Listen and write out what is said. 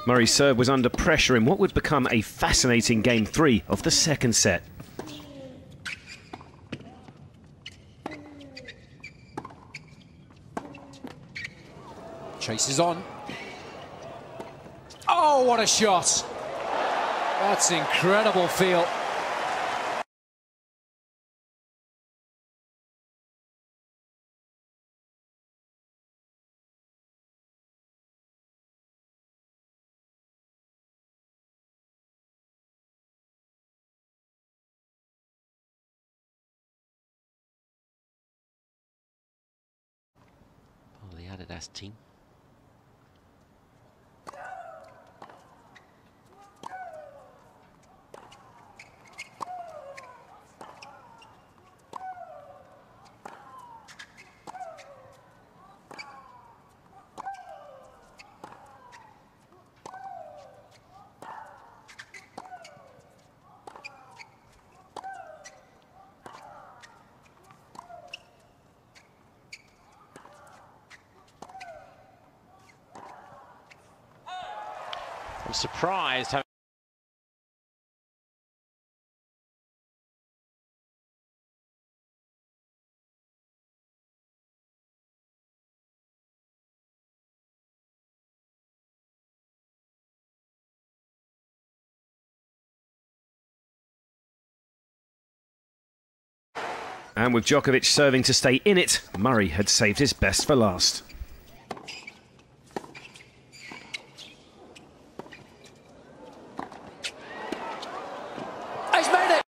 Murray's serve was under pressure in what would become a fascinating Game 3 of the second set. Chases on. Oh, what a shot! That's incredible feel. Oh, the Adidas team. I'm surprised how And with Djokovic serving to stay in it, Murray had saved his best for last.